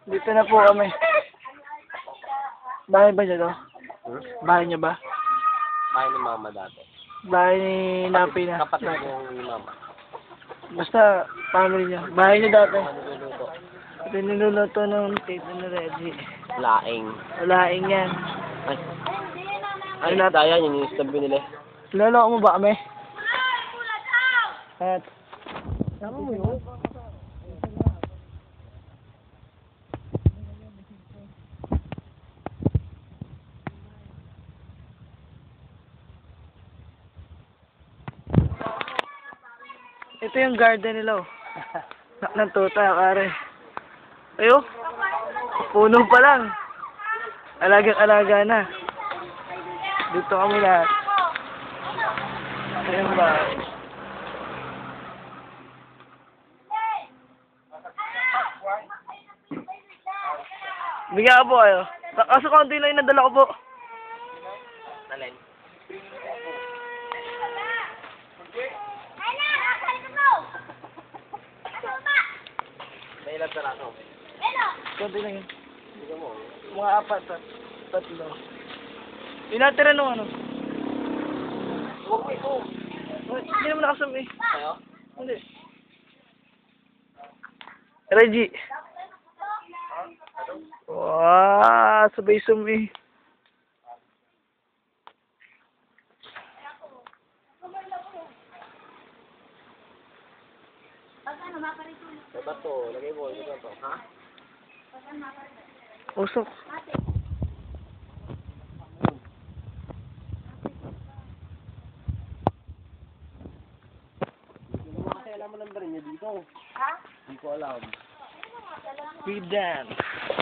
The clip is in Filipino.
Dito na po kami. Bahay ba niya to? Hmm? Bahay niya ba? Bahay ni mama dati. Bahay ni Napi na. Kapatid mo ni mama. Basta family niya. Bahay niya dati. Ano niluluto? Ito niluluto ng tito ni Reggie. Laing. Walaing yan. Ay. Ay, daya yun yung istabyo nila. Lolo mo ba kami? At tama mo yun? Ito yung garden nila, oh. Ng tuta, kare. Ayo. Puno pa lang. Alagang-alaga na. Dito kami lahat. Ayun ba? Bigyan ka po kayo. Kaso konti lang yung nadala ko po. Nalin. May ilan talaga. Konti lang yun. Hindi mo. Mga apat at tatlo. Yung natira nung ano? Hindi naman nakasumi. Ayo? Hindi. Reggie. Wow, sabay sumi. May bato. Lagay mo. Ito to. Ha? Usok. Kasi alam mo lang ba rin niya dito? Ha? Hindi ko alam. We dance.